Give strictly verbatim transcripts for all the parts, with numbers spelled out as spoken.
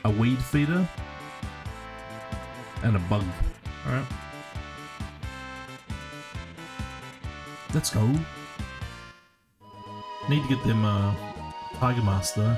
a weed feeder, and a bug. Alright. Let's go. Need to get them uh, Tiger Master.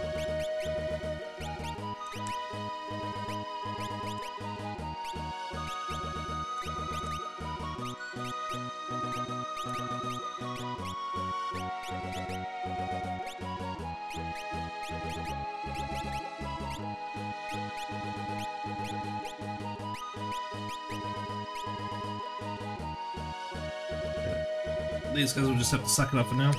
These guys will just have to suck it up for now.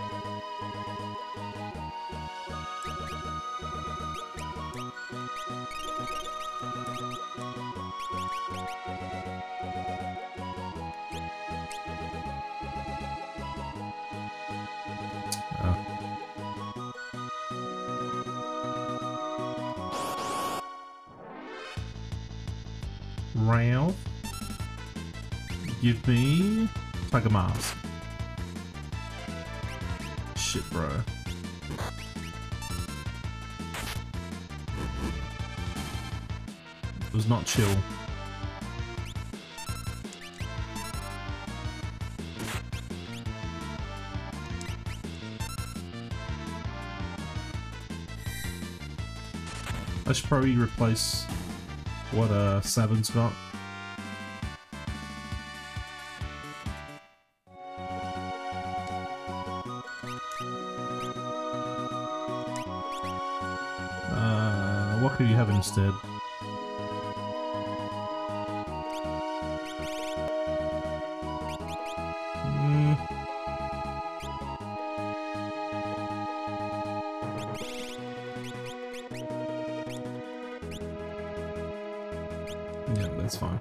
Ralph, give me Tiger Mask. Shit, bro. It was not chill. I should probably replace what uh Sabin's got. Uh, what could you have instead? Mm. Yeah, that's fine.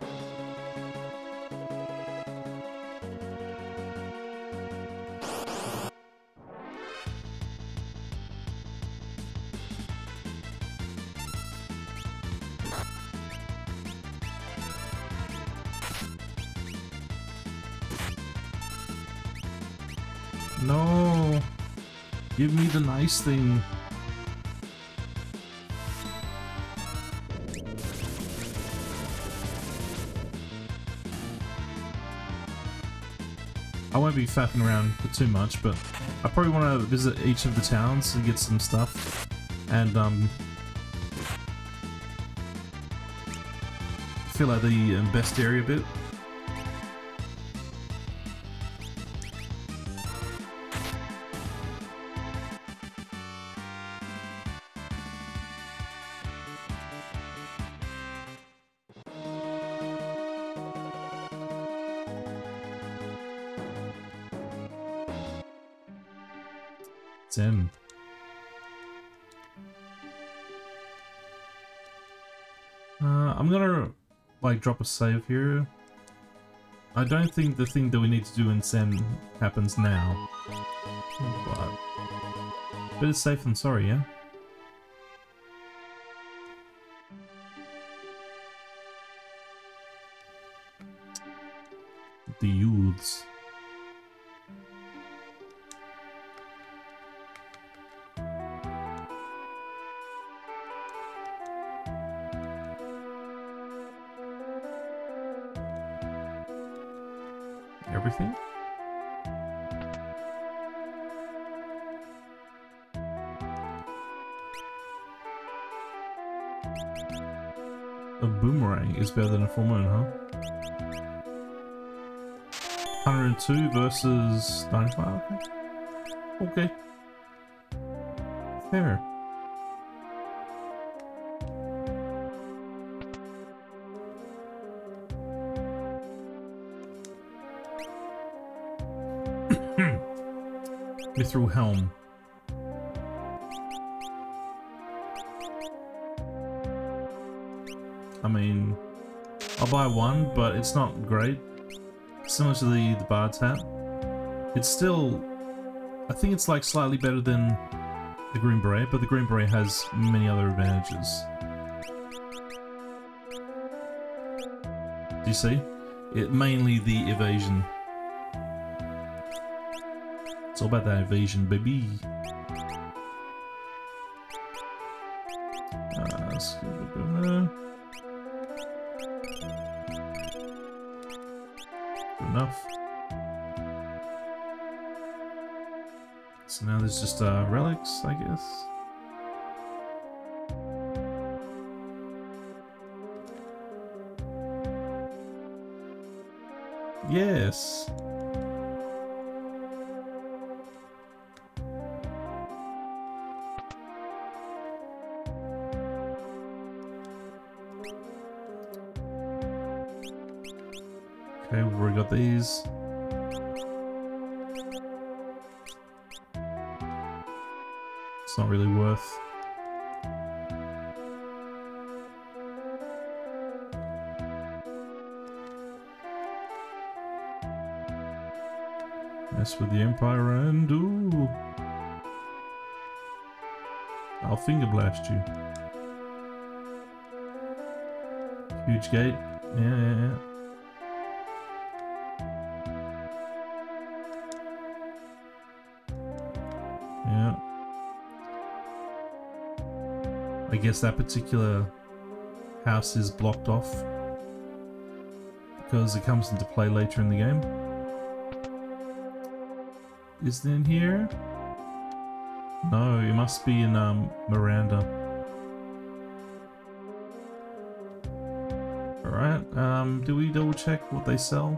No, give me the nice thing. I won't be faffing around for too much, but I probably want to visit each of the towns and get some stuff, and um, fill out the um, best area a bit. Zen. Uh, I'm gonna like drop a save here. I don't think the thing that we need to do in Zen happens now, but better safe than sorry, yeah. The youths. Everything? A boomerang is better than a full moon, huh? one hundred two versus ninety-five? Okay. Fair. Mithril Helm. I mean, I'll buy one, but it's not great. Similar to the, the Bard's hat. It's still... I think it's like slightly better than the Green Beret, but the Green Beret has many other advantages. Do you see? It mainly the evasion. It's all about that evasion, baby. Uh, let's get a bit of there. Good enough. So now there's just uh, relics, I guess. Yes. Okay, we've already got these. It's not really worth. Mess with the Empire and ooh, I'll finger blast you. Huge gate. Yeah, yeah, yeah. Yeah. I guess that particular house is blocked off because it comes into play later in the game. Is it in here? No, it must be in um, Miranda. Alright, um, do we double check what they sell?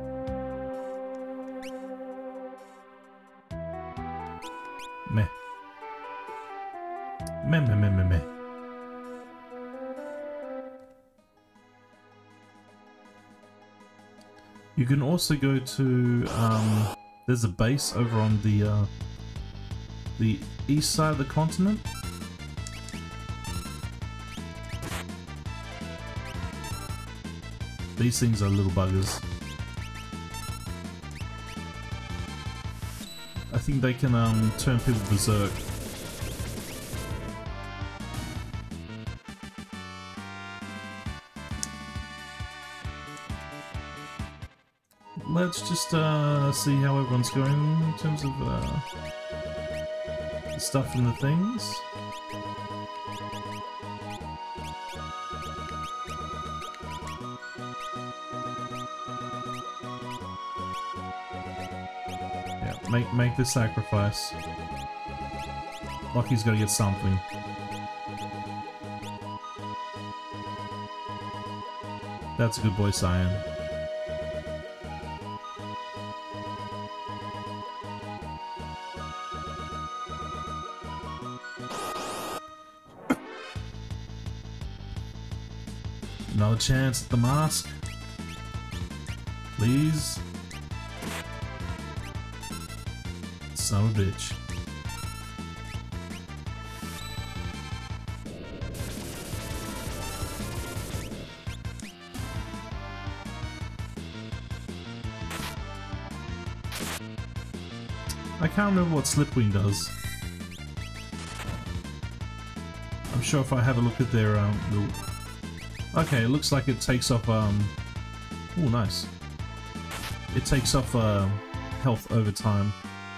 Meh. Meh, meh, meh, meh, meh. You can also go to, um, there's a base over on the, uh, the east side of the continent. These things are little buggers. I think they can, um, turn people berserk. Let's just uh, see how everyone's going in terms of uh, the stuff and the things. Yeah, make make the sacrifice. Lucky's got to get something. That's a good boy, Cyan. Another chance at the mask. Please. Son of a bitch. I can't remember what Slipwing does. I'm sure if I have a look at their um, little... Okay, it looks like it takes off, um... oh, nice. It takes off, uh, health over time.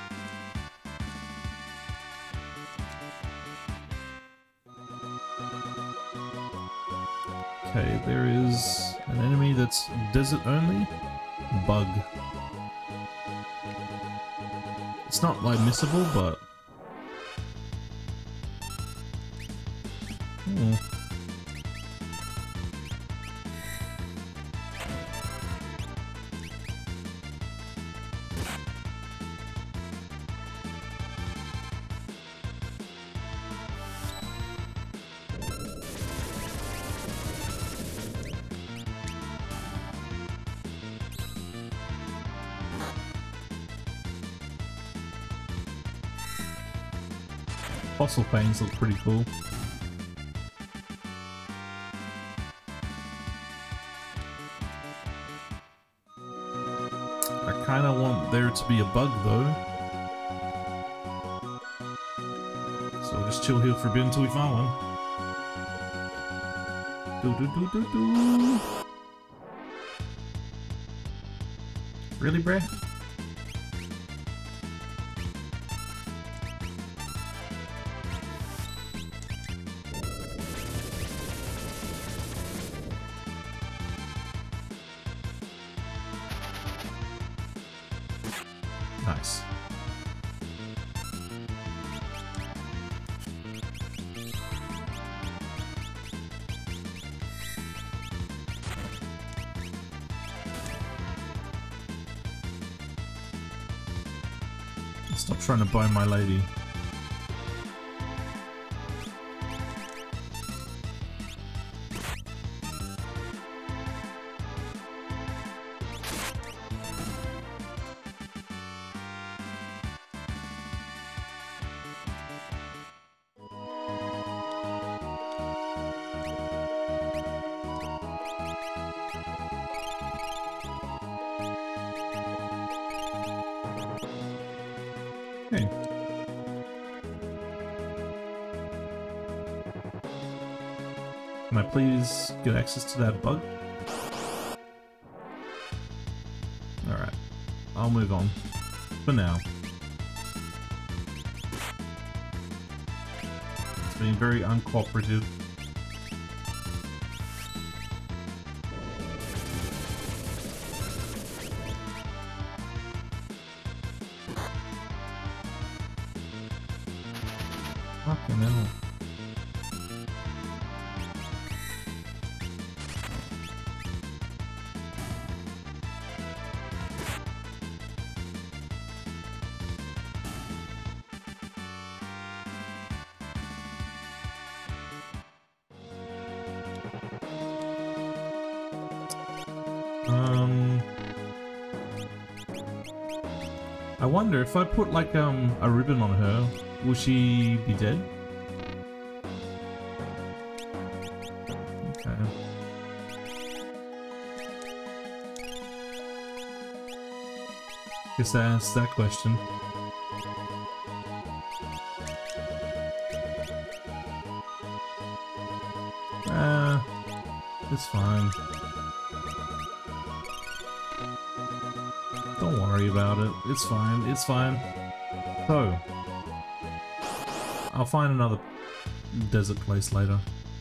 Okay, there is an enemy that's desert only. Bug. It's not, like, missable, but... Hmm. Fossil fangs look pretty cool. I kinda want there to be a bug though. So I'll just chill here for a bit until we find one. Do do do do do. Really, bruh? Stop trying to bone my lady. Okay. Can I please get access to that bug? Alright. I'll move on. For now. It's been very uncooperative. Fucking hell. Um, I wonder if I put like um a ribbon on her, will she be dead? Okay. Guess that answers that question. Ah, uh, it's fine. Don't worry about it. It's fine. It's fine. So, I'll find another desert place later.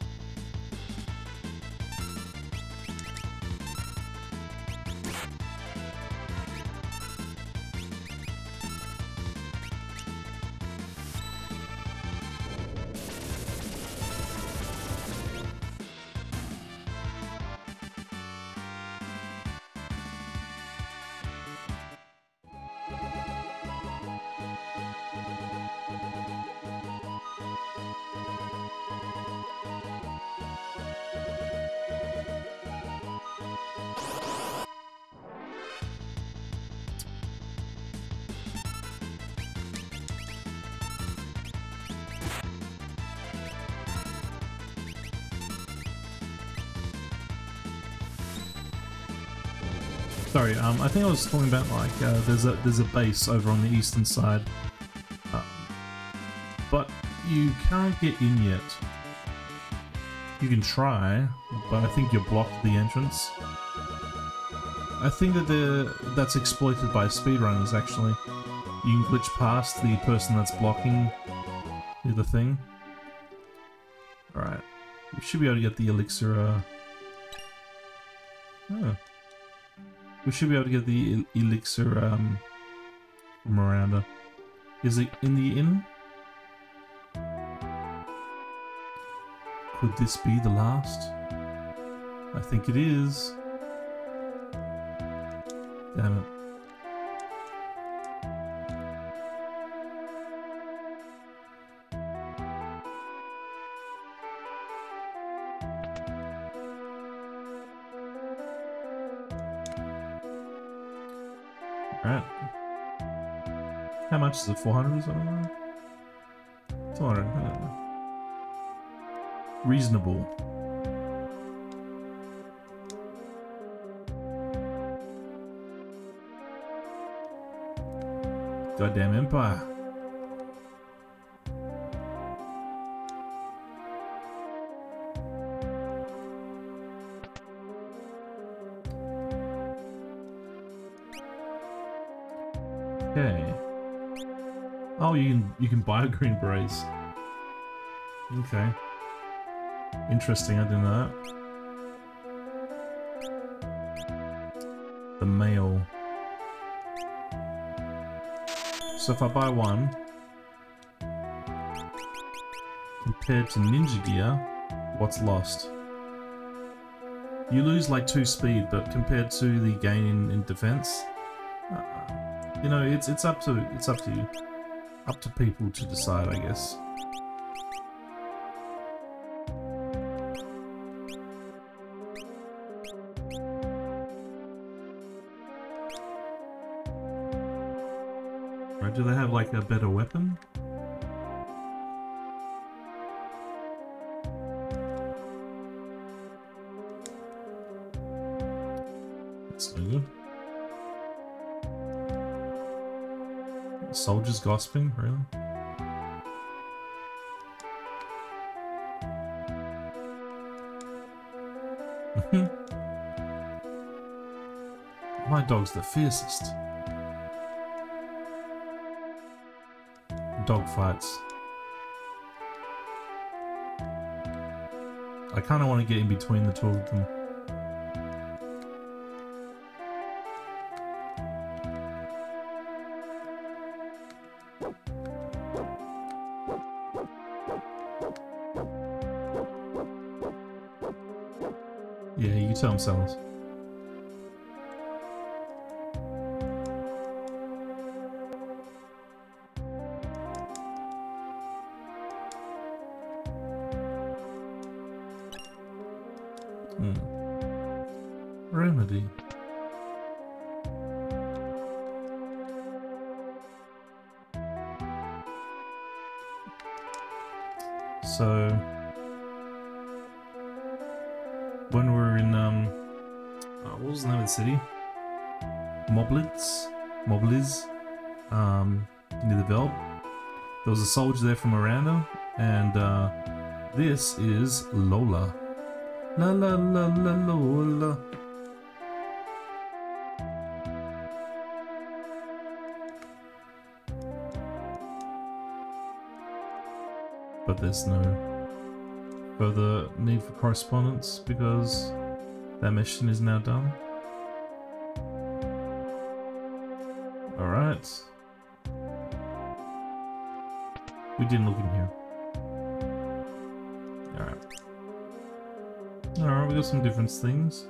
Sorry, um, I think I was talking about like uh, there's a there's a base over on the eastern side, um, but you can't get in yet. You can try, but I think you're blocked the entrance. I think that the that's exploited by speedrunners. Actually, you can glitch past the person that's blocking the thing. All right, we should be able to get the elixir. Uh... Oh. We should be able to get the el elixir um, from Miranda. Is it in the inn? Could this be the last? I think it is. Damn it. Alright. How much is it? four hundred or something? four hundred. I don't know. Reasonable. Goddamn Empire. Okay. Oh, you can you can buy green berets. Okay. Interesting, I didn't know that. The mail. So if I buy one, compared to Ninja Gear, what's lost? You lose like two speed, but compared to the gain in, in defense, uh, You know, it's it's up to it's up to you, up to people to decide, I guess. Right? Do they have like a better weapon? That's no good. Soldiers gossiping, really? My dog's the fiercest. Dog fights. I kind of want to get in between the two of them. Yeah, you tell them, Sellers. Hmm. Remedy. So when we were in um oh, what was the name of the city? Moblitz? Mobliz? Um near the Veldt. There was a soldier there from Miranda, and uh this is Lola. La la la la Lola. But there's no further need for correspondence because that mission is now done. Alright. We didn't look in here. Alright. Alright, we got some different things.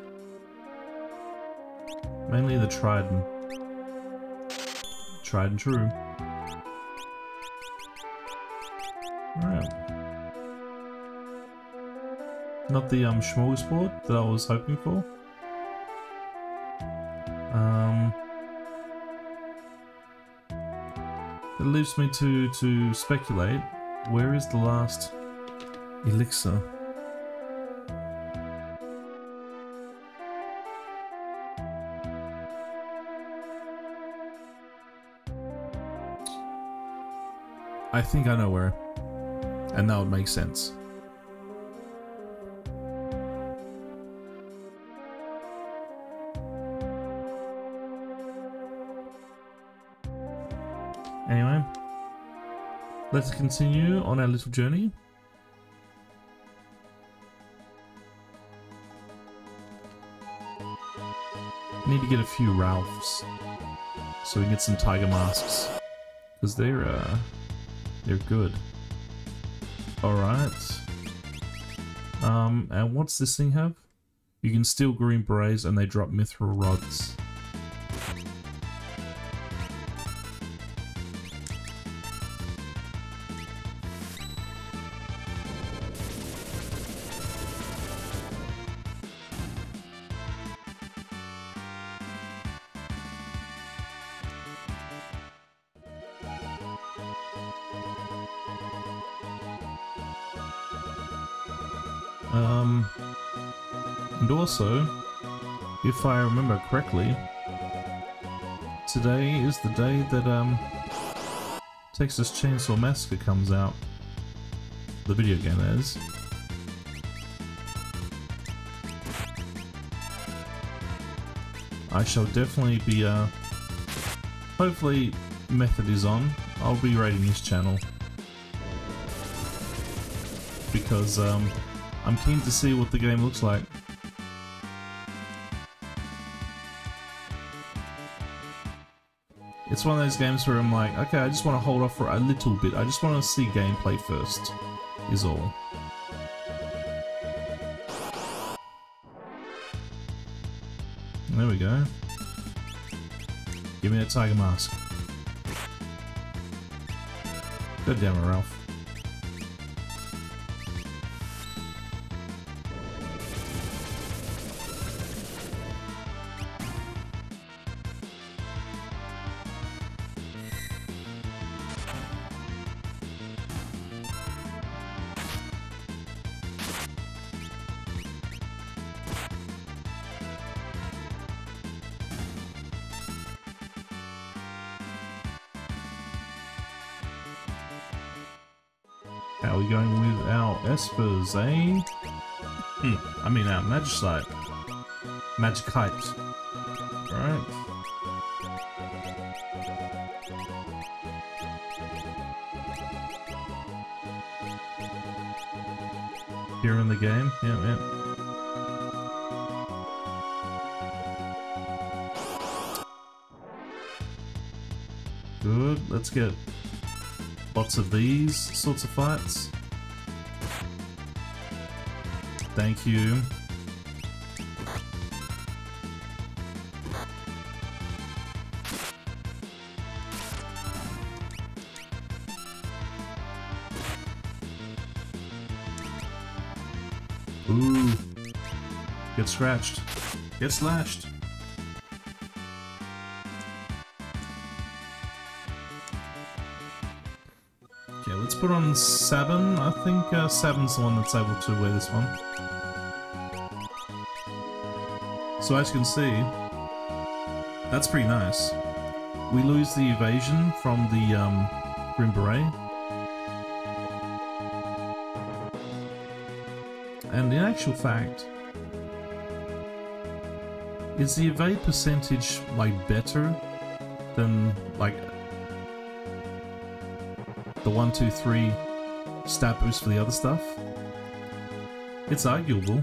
Mainly the Trident. Tried and true. Alright. Not the um smorgasbord that I was hoping for. Um It leaves me to to speculate, where is the last elixir? I think I know where, and that would make sense. Anyway, let's continue on our little journey. Need to get a few Ralphs so we can get some tiger masks, because they're uh, they're good. All right. Um, and what's this thing have? You can steal green berets and they drop mithril rods. Um, and also, if I remember correctly, today is the day that um, Texas Chainsaw Massacre comes out. The video game, that is. I shall definitely be, uh, hopefully Method is on. I'll be rating his channel. Because, um, I'm keen to see what the game looks like. It's one of those games where I'm like, okay, I just want to hold off for a little bit. I just want to see gameplay first, is all. There we go. Give me a tiger mask. God damn it, Ralph. How are we going with our espers, eh? Hmm, I mean our Magicite. Magikite. Alright. Here in the game, yeah, yeah. Good, let's get lots of these sorts of fights. Thank you. Ooh. Get scratched. Get slashed. Okay, let's put on Sabin. I think uh, Sabin's the one that's able to wear this one. So as you can see, that's pretty nice. We lose the evasion from the um, Green Beret. And in actual fact, is the evade percentage like better than like the one, two, three stat boost for the other stuff? It's arguable.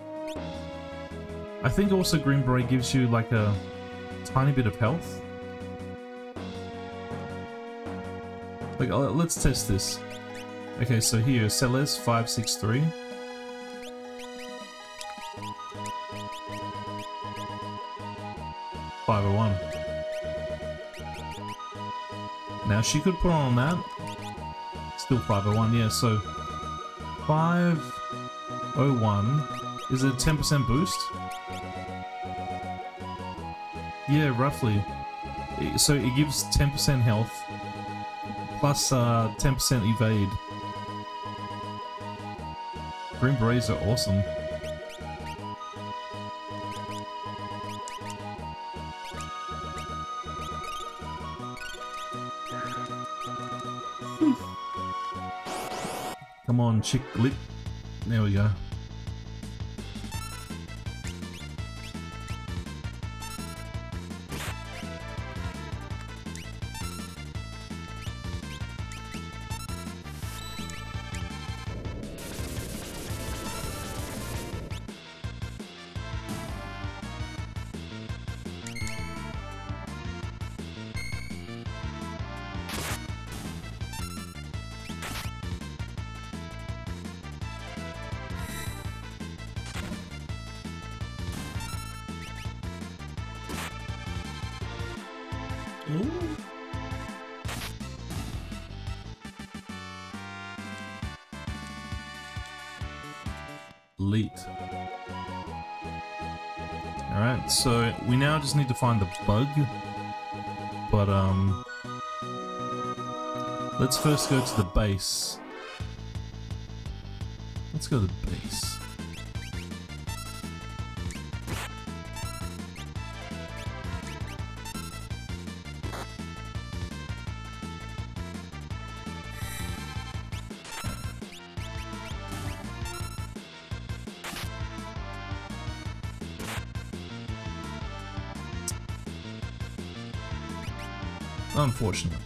I think also Green Beret gives you like a tiny bit of health. Like, uh, let's test this. Okay, so here, Celes five six three. five oh one. Now she could put on that. Still five oh one, yeah, so five oh one is a ten percent boost? Yeah, roughly. So it gives ten percent health plus uh, ten percent evade. Green Berets are awesome. Come on, chick lip. There we go. Ooh. Elite. Alright, so we now just need to find the bug. But, um... let's first go to the base. Let's go to the base. Unfortunate.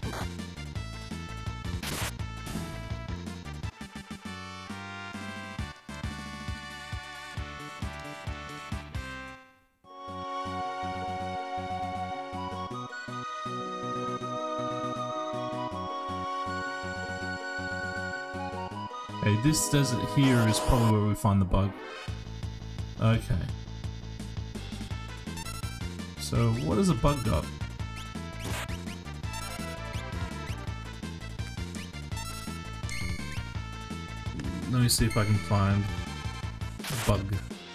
Okay, this desert here is probably where we find the bug. Okay. So, what has a bug got? Let me see if I can find a bug.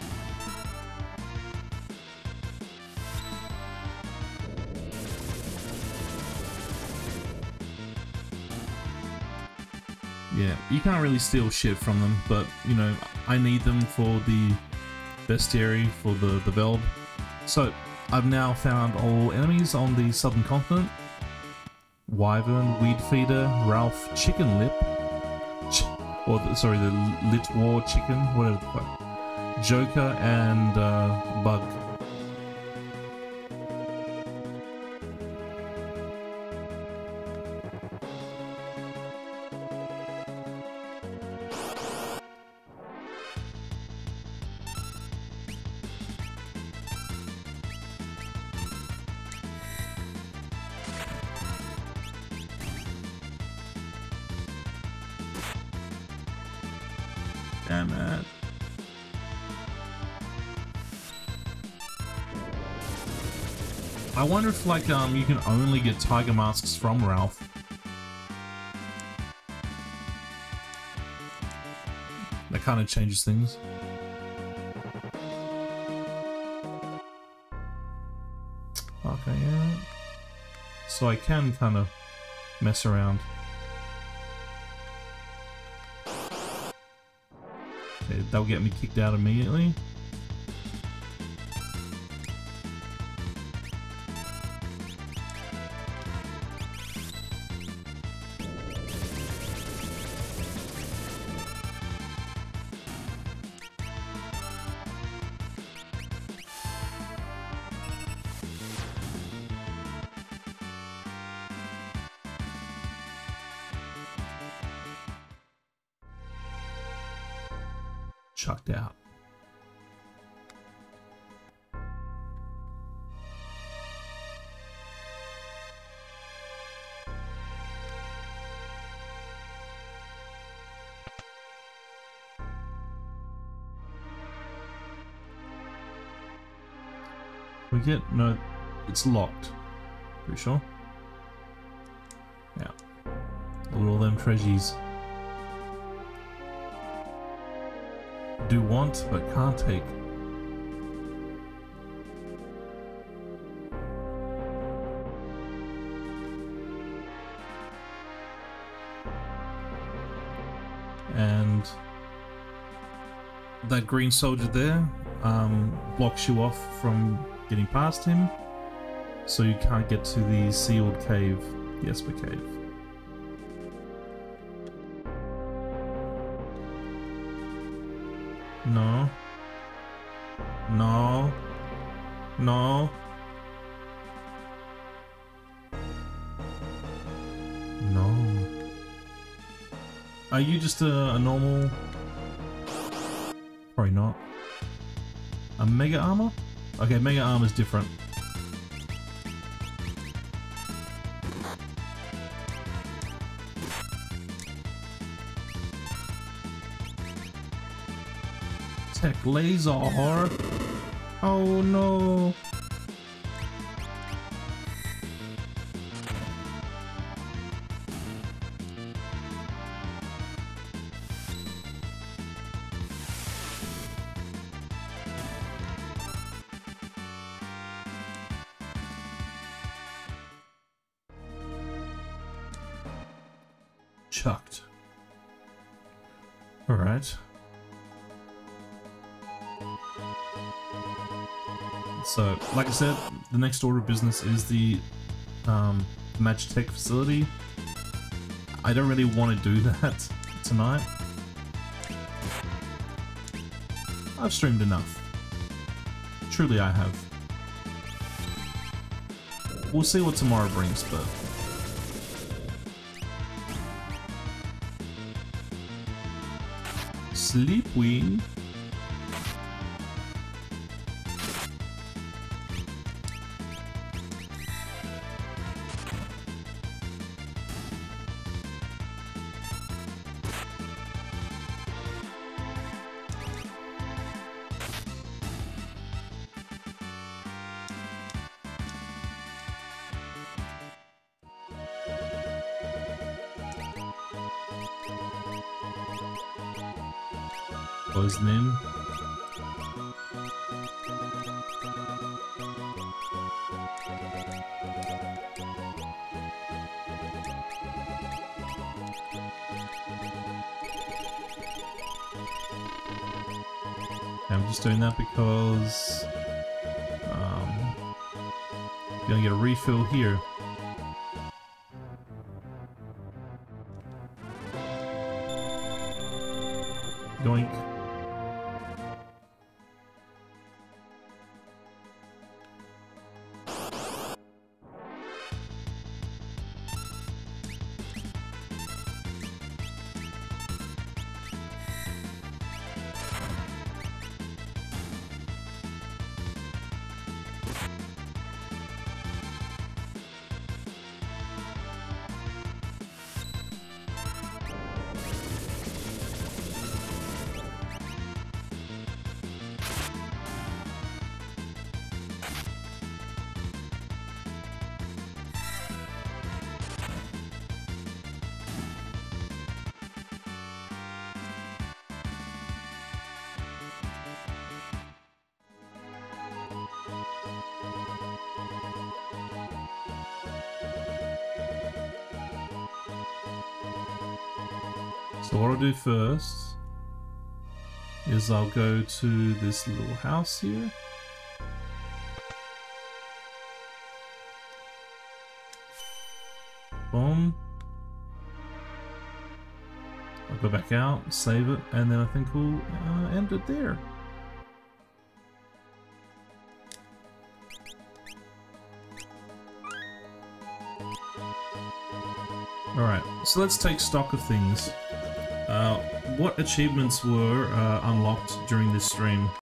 Yeah, you can't really steal shit from them, but, you know, I need them for the bestiary, for the, the Veld. So, I've now found all enemies on the southern continent. Wyvern, Weed Feeder, Ralph, Chicken Lip, Ch or the, sorry, the Lit War Chicken, whatever the fuck, Joker, and uh, Bug. Damn it. I wonder if, like, um, you can only get tiger masks from Ralph. That kind of changes things. Okay, yeah. So I can kind of mess around. Okay, that'll get me kicked out immediately. Chucked out. We get no, it's locked. Pretty sure. Yeah. Look at all them treasures. Do want, but can't take. And that green soldier there um, blocks you off from getting past him, so you can't get to the sealed cave, the Esper Cave. No. No. No. No. Are you just a, a normal... Probably not. A Mega Armor? Okay, Mega Armor is different. Tech laser. Oh no. Chucked. All right. So, like I said, the next order of business is the um, Magitech facility. I don't really want to do that tonight. I've streamed enough. Truly I have. We'll see what tomorrow brings, but... Sleepwing? Close them in. I'm just doing that because um, I'm gonna get a refill here. Yoink. So what I'll do first is I'll go to this little house here. Boom. I'll go back out, save it, and then I think we'll uh, end it there. Alright, so let's take stock of things. Uh, what achievements were uh, unlocked during this stream?